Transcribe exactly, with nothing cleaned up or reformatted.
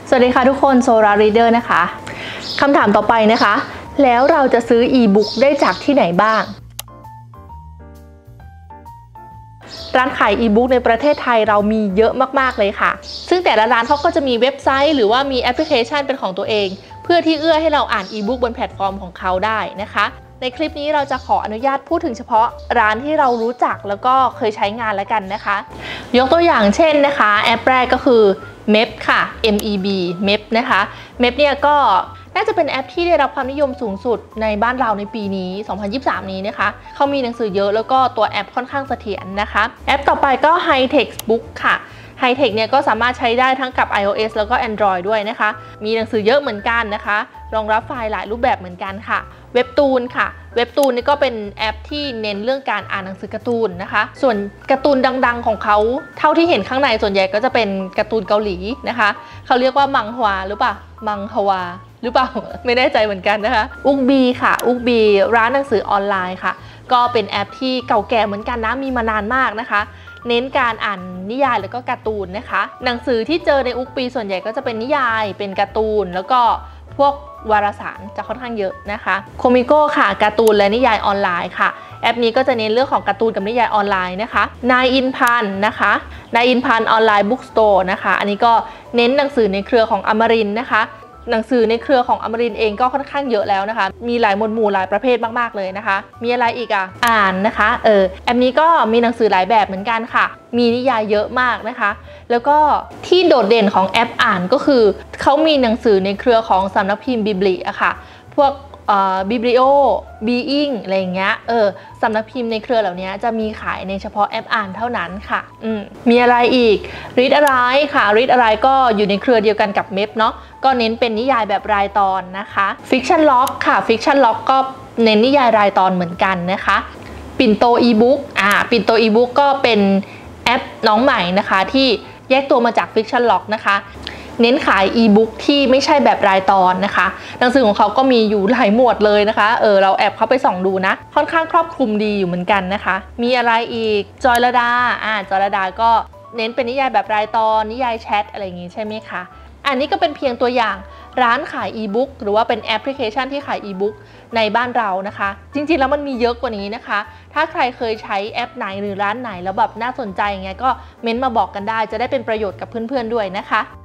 สวัสดีค่ะทุกคนโซลาร์รีเดอร์นะคะคำถามต่อไปนะคะแล้วเราจะซื้ออีบุ๊กได้จากที่ไหนบ้างร้านขายอีบุ๊กในประเทศไทยเรามีเยอะมากๆเลยค่ะซึ่งแต่ละร้านเขาก็จะมีเว็บไซต์หรือว่ามีแอปพลิเคชันเป็นของตัวเองเพื่อที่เอื้อให้เราอ่านอีบุ๊กบนแพลตฟอร์มของเขาได้นะคะในคลิปนี้เราจะขออนุญาตพูดถึงเฉพาะร้านที่เรารู้จักแล้วก็เคยใช้งานแล้วกันนะคะยกตัวอย่างเช่นนะคะแอปแรกก็คือ เมพ ค่ะ เอ็ม อี บี เมพ นะคะ เมพ เนี่ยก็น่าจะเป็นแอปที่ได้รับความนิยมสูงสุดในบ้านเราในปีนี้สองพันยี่สิบสามนี้นะคะเขามีหนังสือเยอะแล้วก็ตัวแอปค่อนข้างเสถียรนะคะแอปต่อไปก็ Hi-Text Book ค่ะ Hi-Text เนี่ยก็สามารถใช้ได้ทั้งกับ iOS แล้วก็ Android ด้วยนะคะมีหนังสือเยอะเหมือนกันนะคะรองรับไฟล์หลายรูปแบบเหมือนกันค่ะเว็บตูนค่ะเว็บตูนนี่ก็เป็นแอปที่เน้นเรื่องการอ่านหนังสือการ์ตูนนะคะส่วนการ์ตูนดังๆของเขาเท่าที่เห็นข้างในส่วนใหญ่ก็จะเป็นการ์ตูนเกาหลีนะคะเขาเรียกว่ามังฮวาหรือเปล่ามังฮวาหรือเปล่าไม่แน่ใจเหมือนกันนะคะอุกบีค่ะอุกบีร้านหนังสือออนไลน์ค่ะก็เป็นแอปที่เก่าแก่เหมือนกันนะมีมานานมากนะคะเน้นการอ่านนิยายแล้วก็การ์ตูนนะคะหนังสือที่เจอในอุกบีส่วนใหญ่ก็จะเป็นนิยายเป็นการ์ตูนแล้วก็พวกวารสารจะค่อนข้างเยอะนะคะโคมิโก้ค่ะการ์ตูนและนิยายออนไลน์ค่ะแอปนี้ก็จะเน้นเรื่องของการ์ตูนกับนิยายออนไลน์นะคะนายอินพันนะคะนายอินพันออนไลน์บุ๊กสโตร์นะคะอันนี้ก็เน้นหนังสือในเครือของอมรินทร์นะคะหนังสือในเครือของอมรินทร์เองก็ค่อนข้างเยอะแล้วนะคะมีหลายหมวดหมู่หลายประเภทมากๆเลยนะคะมีอะไรอีกอ่ะอ่านนะคะเออแอปนี้ก็มีหนังสือหลายแบบเหมือนกันค่ะมีนิยายเยอะมากนะคะแล้วก็ที่โดดเด่นของแอปอ่านก็คือเขามีหนังสือในเครือของสำนักพิมพ์บิบลิอะค่ะพวกบิบลิโอบีอิงอะไรอย่างเงี้ยเออสำนักพิมพ์ในเครือเหล่านี้จะมีขายในเฉพาะแอปอ่านเท่านั้นค่ะอืมมีอะไรอีก Read อะไรค่ะ Read อะไรก็อยู่ในเครือเดียวกันกับ เมพ เนาะก็เน้นเป็นนิยายแบบรายตอนนะคะ Fiction Log ค่ะ Fiction Log ก็เน้นนิยายรายตอนเหมือนกันนะคะปิ่นโตอีบุ๊กอ่าปิ่นโตอีบุ๊กก็เป็นแอปน้องใหม่นะคะที่แยกตัวมาจาก Fiction Log นะคะเน้นขายอีบุ๊กที่ไม่ใช่แบบรายตอนนะคะหนังสือของเขาก็มีอยู่หลายหมวดเลยนะคะเออเราแอบเข้าไปส่องดูนะค่อนข้างครอบคลุมดีอยู่เหมือนกันนะคะมีอะไรอีกจอยลดาอ่าจอยลดาก็เน้นเป็นนิยายแบบรายตอนนิยายแชทอะไรอย่างงี้ใช่ไหมคะอันนี้ก็เป็นเพียงตัวอย่างร้านขายอีบุ๊กหรือว่าเป็นแอปพลิเคชันที่ขายอีบุ๊กในบ้านเรานะคะจริงๆแล้วมันมีเยอะกว่านี้นะคะถ้าใครเคยใช้แอปไหนหรือร้านไหนแล้วแบบน่าสนใจไงก็เม้นต์มาบอกกันได้จะได้เป็นประโยชน์กับเพื่อนๆด้วยนะคะ